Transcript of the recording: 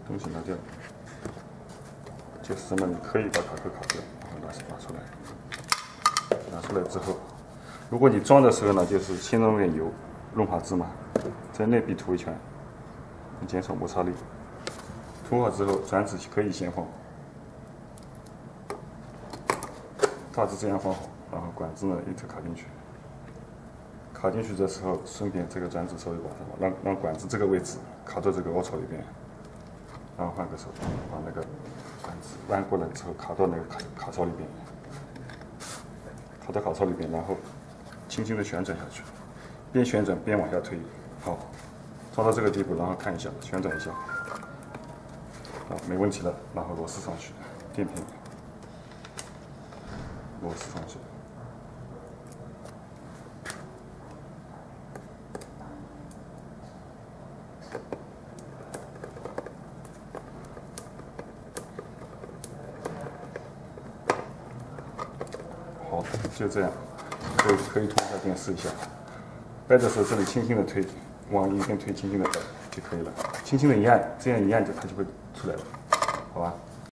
东西拿掉，就是这么，你可以把卡扣卡掉，然后拿出来。拿出来之后，如果你装的时候呢，就是先弄点油，润滑脂嘛，在内壁涂一圈，减少摩擦力。涂好之后，转子可以先放好，大致这样放好，然后管子呢一头卡进去。卡进去的时候，顺便这个转子稍微把它让管子这个位置卡到这个凹槽里边，然后换个手把那个管子弯过来之后卡到那个卡槽里边，卡到卡槽里边，然后轻轻的旋转下去，边旋转边往下推。好，装到这个地步，然后看一下，旋转一下，好，没问题了，然后螺丝上去，垫平，螺丝上去。好，就这样，可以通一下电试一下。掰的时候这里轻轻的推，往一边推，轻轻的掰就可以了。轻轻的一按，这样一按它就会出来了，好吧？